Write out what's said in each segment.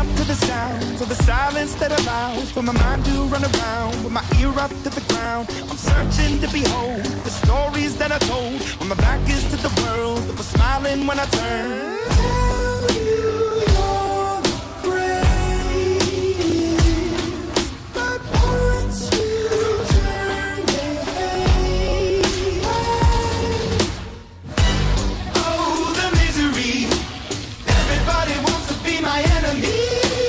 up to the sounds of the silence that allows for my mind to run around with my ear up to the ground. I'm searching to behold the stories that I told when my back is to the world that was smiling when I turned. Tell you you're the greatest, but once you turn they hate. Oh, the misery. Everybody wants to be my enemy.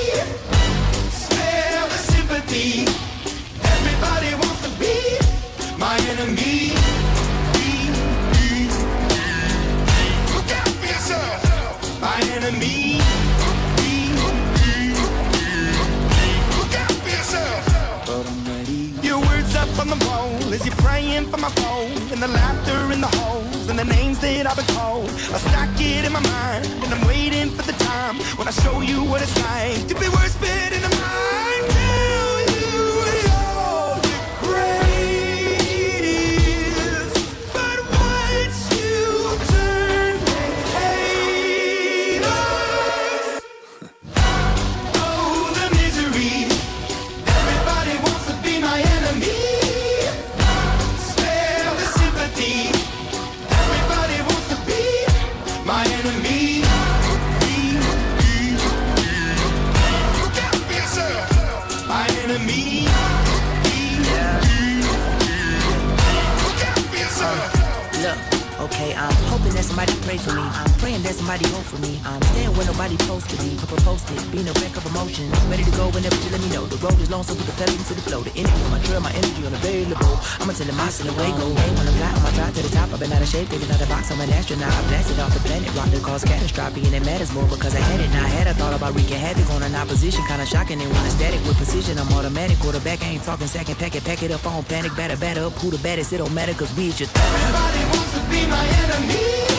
Spare the sympathy. Everybody wants to be my enemy. Look out for yourself. My enemy. Look out for yourself. But I'm ready. Your words up on the wall as you're praying for my phone, and the laughter in the holes and the names that I've been called. I stack it in my mind and I'm waiting for the time when I show you what it's like to be worse fit in the mind. Tell you you're the greatest, but once you turn they hate us. Oh, the misery. Everybody wants to be my enemy. Spare the sympathy. Everybody wants to be my enemy. Look out for yourself. My enemy. Look out for yourself. Look, okay, I'm hoping that somebody pray for me. I'm praying that somebody hope for me. I'm staying where nobody supposed to be. Posted, being a wreck of emotion. Ready to go whenever you let me know. The road is long, so put the pedal into the flow. The energy on my trail, my energy unavailable. I'ma tell them I still away go. Hey, when I'm flat on my drive to the top, I've been out of shape. Taking out the box, I'm an astronaut. I blasted off the planet, rock that caused catastrophe. And it matters more because I had it. Now I had a thought about wreaking havoc on an opposition. Kinda shocking, they want a static with precision. I'm automatic, quarterback, I ain't talking second. Pack it up, I don't panic. Batter up, who the baddest, it don't matter cause we is your Everybody wants to be my enemy.